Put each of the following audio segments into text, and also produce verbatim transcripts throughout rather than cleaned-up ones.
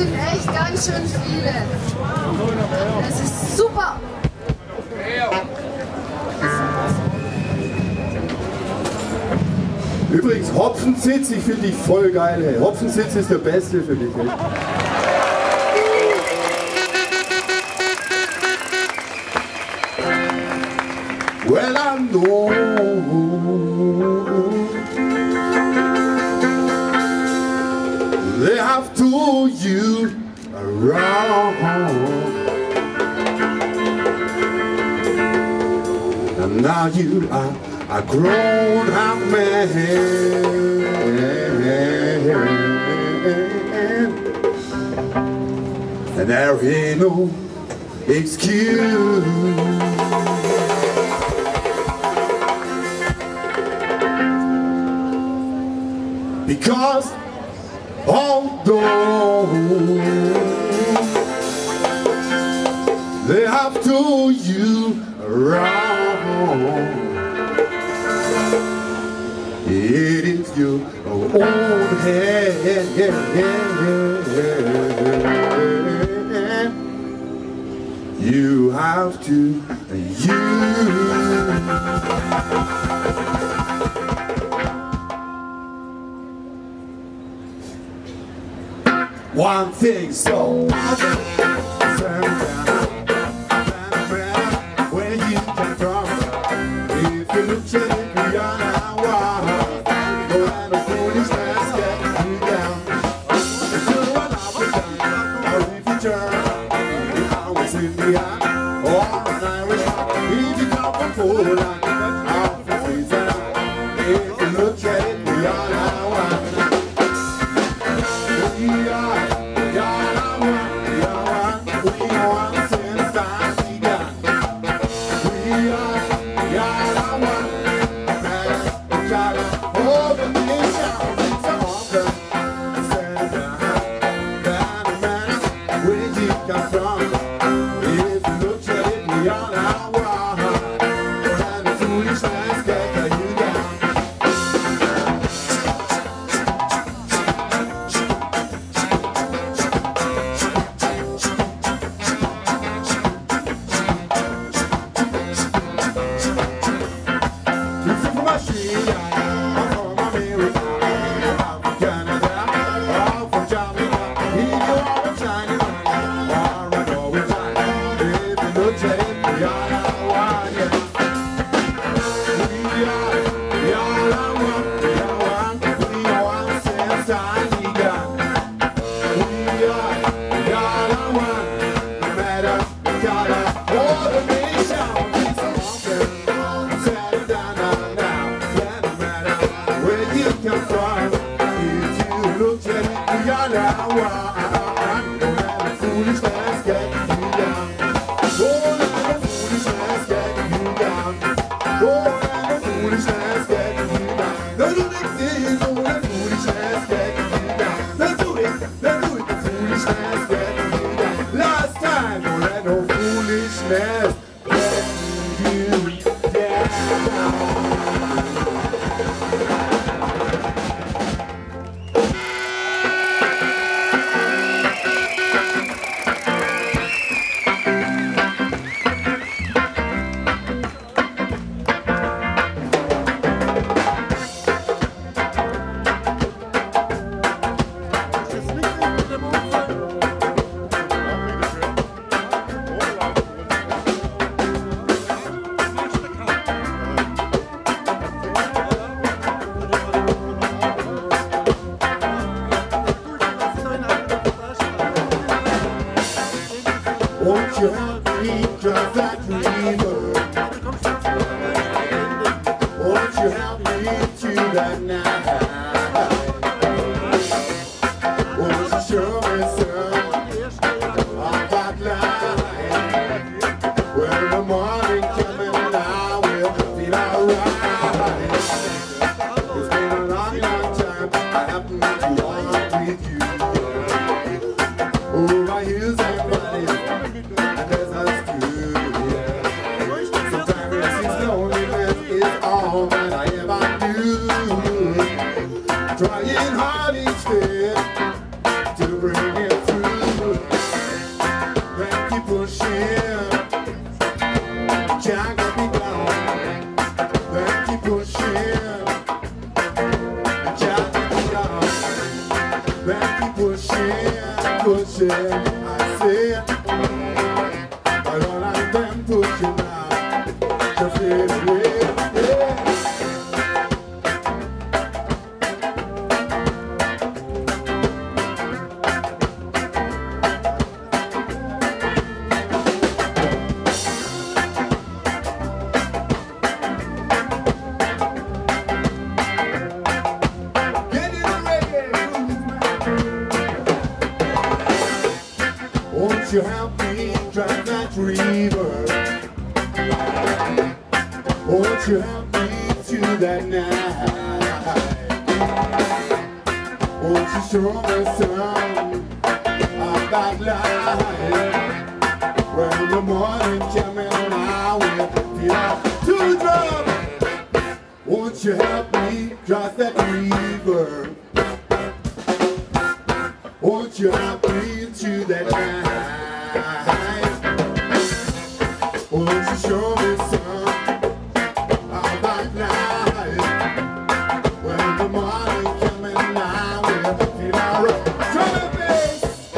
sind echt ganz schön viele. Das ist super. Übrigens, Hopfensitz, ich finde dich voll geil. Ey. Hopfensitz ist der beste für dich. Ey. Well, I know they have told you around, and now you are a grown-up man, and there ain't no excuse. Because although they have told you wrong, it is your own head. You have to use. One thing so where you came from. If you look at it beyond our wall, go and the foolish man's getting you down. If you're an African or if you turn, if I was Indian or an Irish, if you come from Poland, I'm from Friesland. If you look at it beyond our wall, we are. Won't you help me cross that river? Won't you help me to that night? Won't you show me some of that light? When the morning comes and I will feel alright. It's been a long, long time I haven't been to walk with you. Over hills and valleys. Trying hard each day to bring it through. pushing, can't get me down. Then keep pushing, can't get me down. Then keep pushing, pushing. I say, but all of them pushing now, to fade away. Won't you help me drive that river? Won't you help me to that night? Won't you show me some of that light? When the morning comes and I will feel too drunk. Won't you help me drive that river? Won't you help me to that night? Won't you show me some of that light? When the morning comes and I will feel alright. Drum and bass!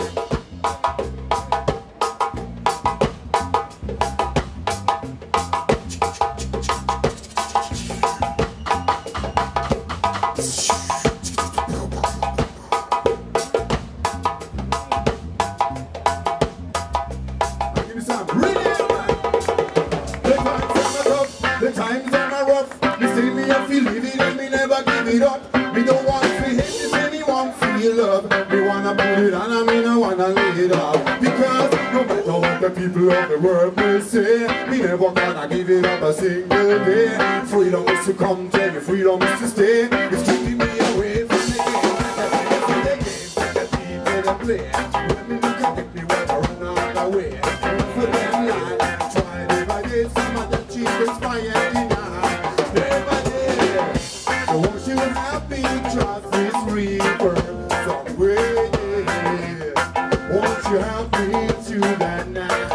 The times are rough, me see me and feel living and me never give it up. Me don't want to hate this, anyone feel love. Me wanna put it on and me no wanna lay it off. Because no matter what the people of the world may say, me never gonna give it up a single day. Freedom is to come, tell me freedom is to stay. It's keeping me away from the game, from the games that the people that play. When me look at it, me wanna run out the way. For them line, try to evade some of the cheapest fire. Won't you help me cross this river somewhere? Won't you help me to that night?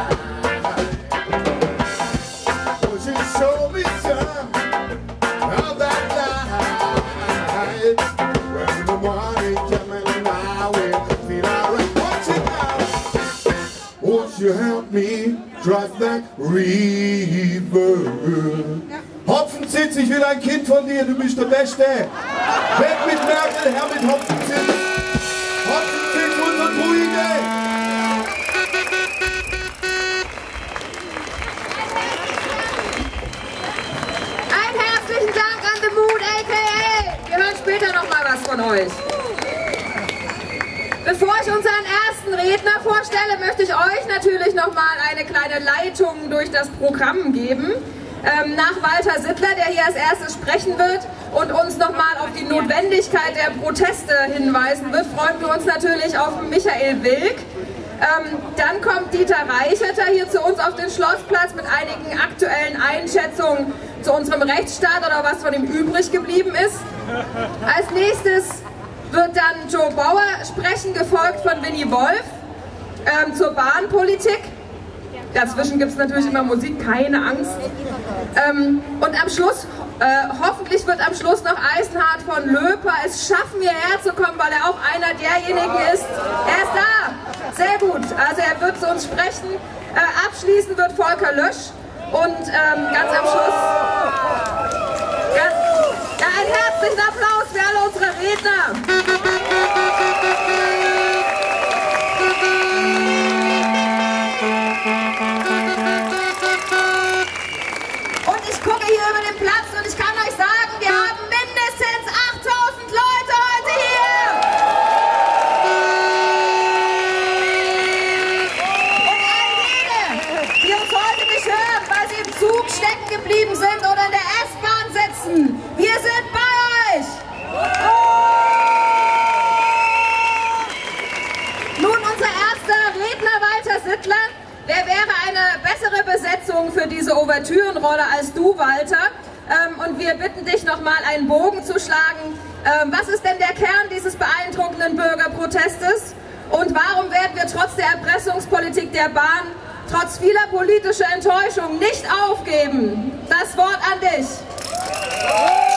Won't you show me some of that light? When the morning comes and I will feel alright. Watch it now. Won't you help me cross that river? Hopfensitz, ich will ein Kind von dir, du bist der Beste. Weg mit Merkel, her mit Hopfensitz. Hopfensitz, unser Druide. Einen herzlichen Dank an The Mood, a k a. Wir hören später noch mal was von euch. Bevor ich unseren ersten Redner vorstelle, möchte ich euch natürlich noch mal eine kleine Leitung durch das Programm geben. Ähm, nach Walter Sittler, der hier als erstes sprechen wird und uns nochmal auf die Notwendigkeit der Proteste hinweisen wird, freuen wir uns natürlich auf Michael Wilk. Ähm, dann kommt Dieter Reicheter hier zu uns auf den Schlossplatz mit einigen aktuellen Einschätzungen zu unserem Rechtsstaat oder was von ihm übrig geblieben ist. Als nächstes wird dann Joe Bauer sprechen, gefolgt von Winnie Wolf ähm, zur Bahnpolitik. Dazwischen gibt es natürlich immer Musik, keine Angst. Ähm, und am Schluss, äh, hoffentlich wird am Schluss noch Eisenhard von Löper es schaffen, hierher zu kommen, weil er auch einer derjenigen ist. Er ist da! Sehr gut, also er wird zu uns sprechen. Äh, abschließen wird Volker Lösch und ähm, ganz am Schluss ganz, ja, einen herzlichen Applaus für alle unsere Redner. Und ich gucke hier über den Platz und ich kann euch sagen, wir haben mindestens achttausend Leute heute hier. Und all jene, die uns heute nicht hören, weil sie im Zug stecken geblieben sind oder in der S-Bahn sitzen, wir sind bei euch. Nun unser erster Redner, Walter Sittler. Wer wäre eine bessere Besetzung für diese Ouvertürenrolle als du, Walter? Ähm, und wir bitten dich nochmal einen Bogen zu schlagen. Ähm, was ist denn der Kern dieses beeindruckenden Bürgerprotestes? Und warum werden wir trotz der Erpressungspolitik der Bahn trotz vieler politischer Enttäuschung nicht aufgeben. Das Wort an dich.